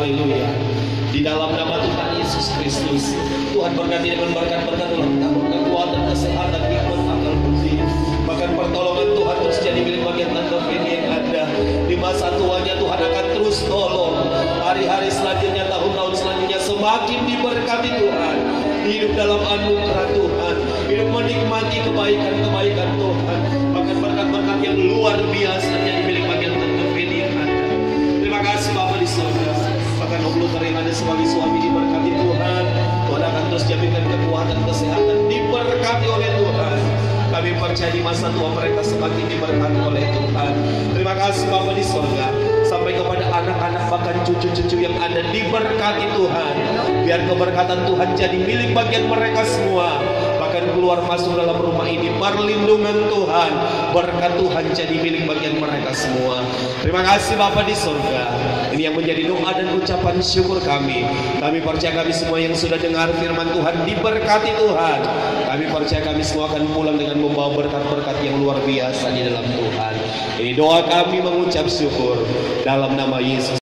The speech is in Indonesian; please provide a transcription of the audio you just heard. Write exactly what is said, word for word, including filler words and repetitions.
Haleluya. Di dalam nama Tuhan Yesus Kristus, Tuhan berkati dengan berkat-berkat dalam tahun kekuatan, kesehatan, hikmat, akal budi. Bahkan pertolongan Tuhan terus jadi milik bagian Tante Feni yang ada. Di masa tuanya Tuhan akan terus tolong. Hari-hari selanjutnya, tahun-tahun selanjutnya semakin diberkati Tuhan. Hidup dalam anugerah Tuhan, hidup menikmati kebaikan-kebaikan Tuhan. Bahkan berkat-berkat yang luar biasa jadi milik bagian Tante Feni yang ada. Terima kasih Bapak di surga. Bahkan Om Luther yang ada sebagai suami diberkati Tuhan. Tuhan akan terus jaminkan kekuatan, kesehatan diberkati oleh Tuhan. Kami percaya di masa tua mereka semakin diberkati oleh Tuhan. Terima kasih Bapak di surga. Sampai kepada anak-anak bahkan cucu-cucu yang ada diberkati Tuhan. Biar keberkatan Tuhan jadi milik bagian mereka semua. Bahkan keluar masuk dalam rumah ini perlindungan Tuhan, berkat Tuhan jadi milik bagian mereka semua. Terima kasih Bapa di surga. Ini yang menjadi doa dan ucapan syukur kami. Kami percaya kami semua yang sudah dengar firman Tuhan diberkati Tuhan. Kami percaya kami semua akan pulang dengan membawa berkat-berkat yang luar biasa di dalam Tuhan. Ini doa kami mengucap syukur dalam nama Yesus.